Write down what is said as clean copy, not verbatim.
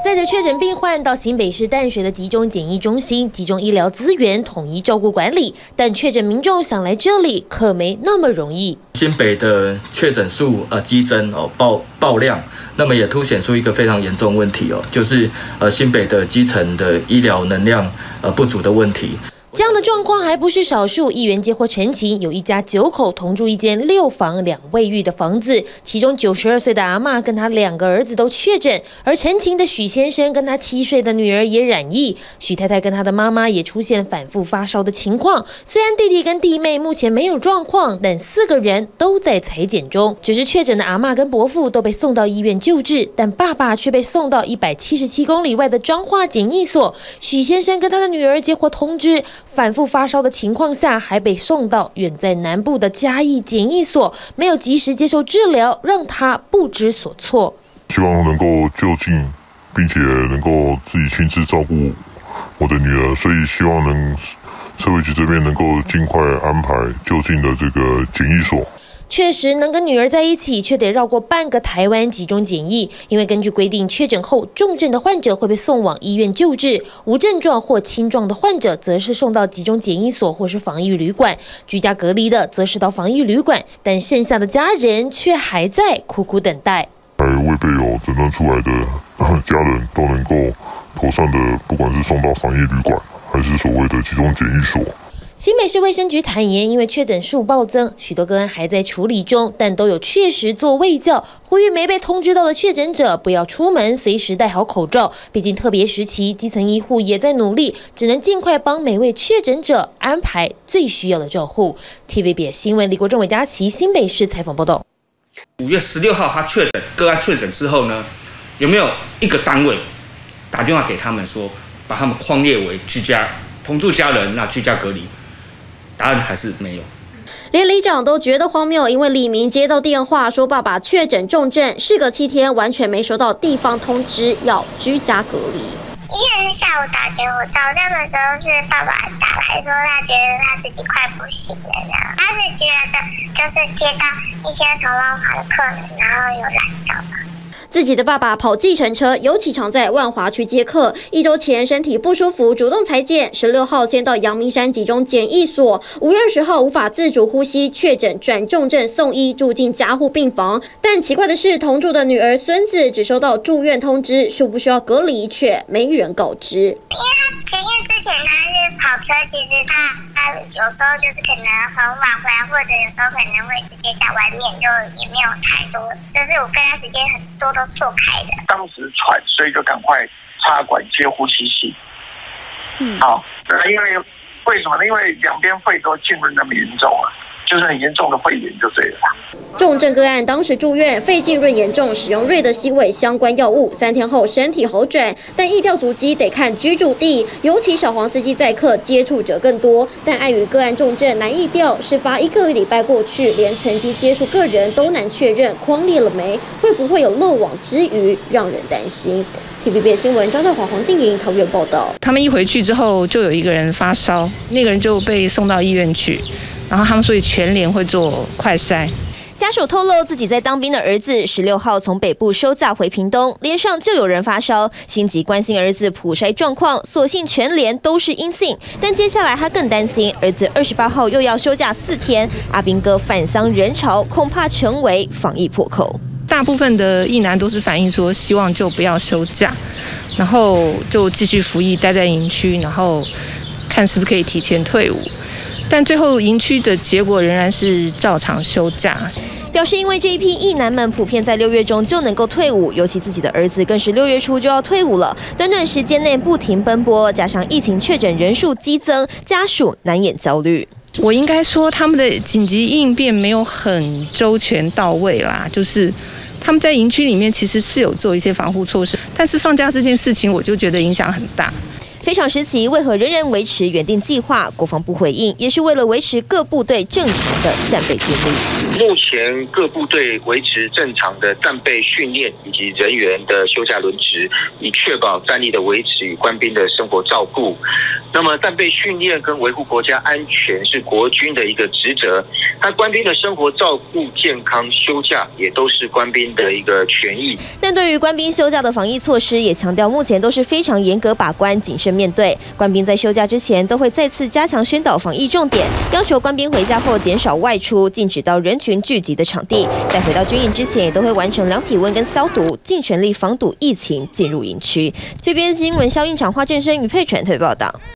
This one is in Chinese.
载着确诊病患到新北市淡水的集中检疫中心，集中医疗资源，统一照顾管理。但确诊民众想来这里，可没那么容易。 新北的确诊数激增爆量，那么也凸显出一个非常严重问题就是新北的基层的医疗能量不足的问题。 这样的状况还不是少数。议员接获陈情，有一家9口同住一间6房2卫浴的房子，其中92岁的阿嬷跟她2个儿子都确诊，而陈情的许先生跟他7岁的女儿也染疫。许太太跟她的妈妈也出现反复发烧的情况。虽然弟弟跟弟妹目前没有状况，但4个人都在采检中。只是确诊的阿嬷跟伯父都被送到医院救治，但爸爸却被送到177公里外的彰化检疫所。许先生跟他的女儿接获通知，反复发烧的情况下，还被送到远在南部的嘉义检疫所，没有及时接受治疗，让他不知所措。 希望能够就近，并且能够自己亲自照顾我的女儿，所以希望社会局这边能够尽快安排就近的这个检疫所。 确实能跟女儿在一起，却得绕过半个台湾集中检疫，因为根据规定，确诊后重症的患者会被送往医院救治，无症状或轻状的患者则是送到集中检疫所或是防疫旅馆，居家隔离的则是到防疫旅馆，但剩下的家人却还在苦苦等待。 还未被有诊断出来的家人都能够妥善的，不管是送到防疫旅馆，还是所谓的集中检疫所。 新北市卫生局坦言，因为确诊数暴增，许多个案还在处理中，但都有确实做卫教，呼吁没被通知到的确诊者不要出门，随时戴好口罩。毕竟特别时期，基层医护也在努力，只能尽快帮每位确诊者安排最需要的照护。TVBS 新闻李国正、韦佳琪新北市采访报道。 5月16号他确诊个案确诊之后呢，有没有一个单位打电话给他们说，把他们匡列为同住家人，那居家隔离？答案还是没有。 连里长都觉得荒谬，因为李明接到电话说爸爸确诊重症，事隔7天完全没收到地方通知要居家隔离。 医院是下午打给我，早上的时候是爸爸打来说他觉得他自己快不行了呢，他是觉得就是接到一些从万华的客人，然后有染到吧。 自己的爸爸跑计程车，尤其常在万华区接客。1周前身体不舒服，主动采检。16号先到阳明山集中检疫所，5月20号无法自主呼吸，确诊转重症送医，住进加护病房。但奇怪的是，同住的女儿、孙子只收到住院通知，需不需要隔离却没人告知。 因为他之前他是跑车，其实他有时候就是可能很晚回来，或者有时候可能会直接在外面，就也没有太多，就是我跟他时间很多都错开的。 当时喘，所以就赶快插管接呼吸器。好，因为什么呢？因为两边肺都浸润那么严重啊，就是很严重的肺炎就对了。 重症个案当时住院，肺浸润严重，使用瑞德西韦相关药物，3天后身体好转，但疫调足迹得看居住地，尤其小黄司机载客接触者更多，但碍于个案重症难疫调，事发1个礼拜过去，连曾经接触个人都难确认匡列了没，会不会有漏网之鱼，让人担心。TVBS 新闻张兆华、黄静莹桃园报道。 他们一回去之后，就有一个人发烧，那个人就被送到医院去，然后他们所以全联会做快筛。 家属透露，自己在当兵的儿子16号从北部休假回屏东，连上就有人发烧，心急关心儿子普筛状况，所幸全联都是阴性。但接下来他更担心，儿子28号又要休假4天，阿兵哥返乡人潮恐怕成为防疫破口。 大部分的役男都是反映说，希望就不要休假，然后就继续服役，待在营区，然后看是不是可以提前退伍。但最后营区的结果仍然是照常休假， 表示因为这一批役男们普遍在6月中就能够退伍，尤其自己的儿子更是6月初就要退伍了，短短时间内不停奔波，加上疫情确诊人数激增，家属难掩焦虑。 我应该说他们的紧急应变没有很周全到位啦，就是他们在营区里面其实是有做一些防护措施，但是放假这件事情我就觉得影响很大。 非常时期为何仍然维持原定计划？国防部回应，也是为了维持各部队正常的战备军力。 目前各部队维持正常的战备训练以及人员的休假轮值，以确保战力的维持与官兵的生活照顾。那么战备训练跟维护国家安全是国军的一个职责，那官兵的生活照顾、健康、休假也都是官兵的一个权益。 但对于官兵休假的防疫措施，也强调目前都是非常严格把关、谨慎面对。官兵在休假之前都会再次加强宣导防疫重点，要求官兵回家后减少外出，禁止到人群聚集的场地。在回到军营之前，也都会完成量体温跟消毒，尽全力防堵疫情进入营区。这边新闻消印厂花振生与佩传特别报道。